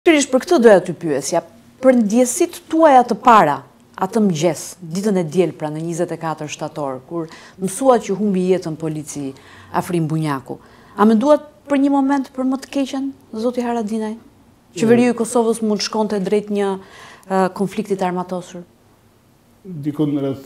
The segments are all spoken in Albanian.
Për këtë doja ty pyesja, për ndjesitë tuaja të para, atë mëngjes, ditën e diel pra në 24 shtator, kur mësuat që humbi jetën polici Afrim Bunjaku, a menduat për një moment për më të keqen, zoti Haradinaj? Qeveria e Kosovës mund shkonte drejt një konflikti të armatosur? Dikun rreth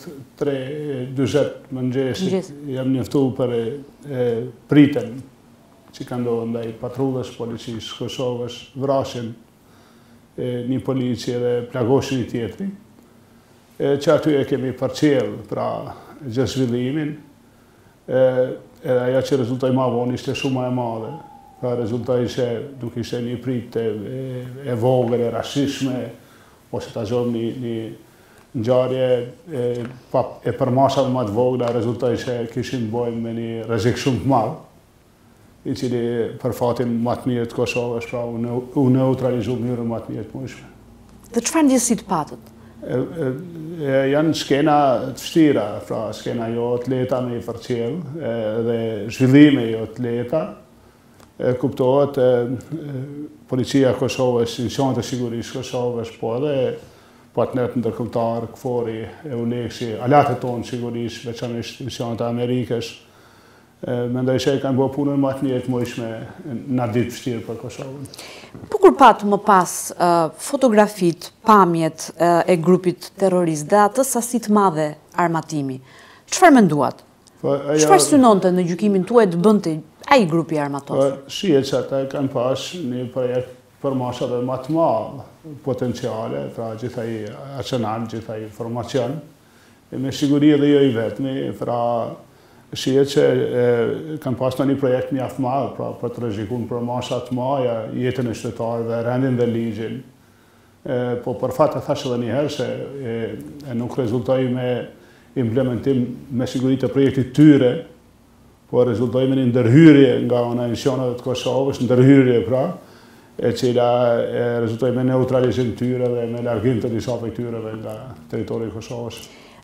3:40 mëngjesit jam njoftuar për pritën që ka ndodhur ndaj patrullës policisë Kosovës, vrasjen një polici dhe plagoshin i tjetri, që aty e kemi përcjell pra gjithë zhvillimin, edhe ajo që rezultoi më vonë ishte shumë më e madhe. Pra rezultoi se nuk ishte një pritë e vogël e rastishme, ose ta zgjodhëm një ngjarje e përmasave më të vogla, rezultoi se kishim bëjmë me një rrezik shumë të madh, i cili për fatin më të mirë të Kosovës, pra u neutralizu në mënyrën më të mirë të mundshme. Dhe çfarë ndjesitë patët? Janë skena të vështira, pra skena jo të lehta me i përcjell, dhe zhvillime jo të lehta. Kuptohet policia e Kosovës, institucionet e sigurisë Kosovës, po edhe partnerët ndërkombëtar, KFOR-i, EULEX-i, aleatët tonë sigurisë, veçanërisht institucionet e Amerikës, mendoj se kanë bërë punën më të mirë të mundshme në atë ditë vështirë për Kosovën. Po kur patë më pas fotografit, pamjet e grupit terrorist dhe atë sasi të madhe armatimi, çfarë menduat? Çfarë synonte në gjykimin tuaj të bënte ai grupi armatosur? Shihet se ata kanë pas një projekt për masave më të madh potenciale, pra gjithaj arsenal, gjithaj formacion, me siguri edhe jo i vetmi, pra shihet që kanë pas një projekt mjaft madh pra për të rrezikuar për masa të mëdha jetën e qytetarëve, rendin dhe ligjin. Po për fat e thash edhe një herë se nuk rezultoi me implementim me siguri të projektit tyre, po rezultoi me një ndërhyrje nga ana e institucioneve të Kosovës, ndërhyrje pra, e cila rezultoi me neutralizim tyre dhe me largim të disa prej tyreve nga territori i Kosovës.